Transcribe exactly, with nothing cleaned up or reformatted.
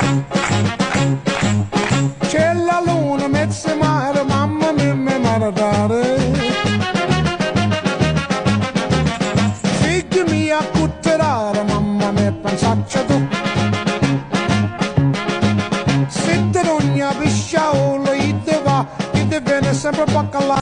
C'è la luna, mezzo mare, mamma mia, mi maradare. Figli mia, cutterare, mamma mia, pensaccia tu. Se te non ne pisciaolo, io te va, io te viene sempre baccalà.